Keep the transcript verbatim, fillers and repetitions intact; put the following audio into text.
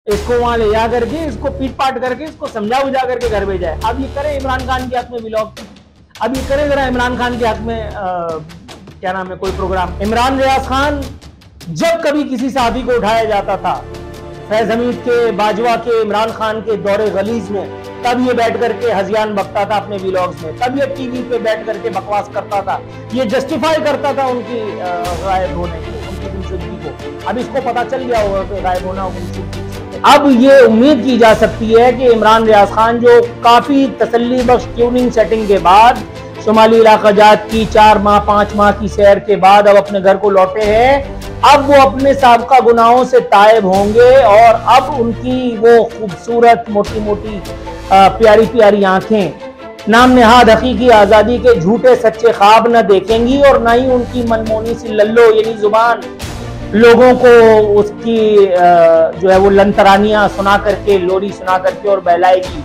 इसको वहां ले जा करके इसको पीट पाट करके इसको समझा बुझा करके घर भेजा है। अब ये करे इमरान खान के हक में व्लॉग, अब ये करे जरा इमरान खान के हक में आ, क्या नाम है कोई प्रोग्राम। इमरान रियाज खान जब कभी किसी साथी को उठाया जाता था फैज हमीद के, बाजवा के, इमरान खान के दौरे गलीज में, तब ये बैठ करके हजियान बकता था अपने व्लॉग्स में, तब ये टीवी पे बैठ करके बकवास करता था, ये जस्टिफाई करता था उनकी गायब होने की, उनकी गुमशुदगी को। अब इसको पता चल गया होगा कि गायब होना गुमशुदगी। अब ये उम्मीद की जा सकती है कि इमरान रियाज खान जो काफी तसल्ली बख्श ट्यूनिंग सेटिंग के बाद शुमाली इलाका जात की चार माह पांच माह की सैर के बाद अब अपने घर को लौटे हैं, अब वो अपने साबका गुनाहों से तायब होंगे और अब उनकी वो खूबसूरत मोटी मोटी प्यारी प्यारी आंखें नाम नेहाद हकीकी आजादी के झूठे सच्चे ख्वाब न देखेंगी और न ही उनकी मनमोनी सी लल्लो यानी जुबान लोगों को उसकी जो है वो लंतरानियां सुना करके, लोरी सुना करके और बहलाएगी।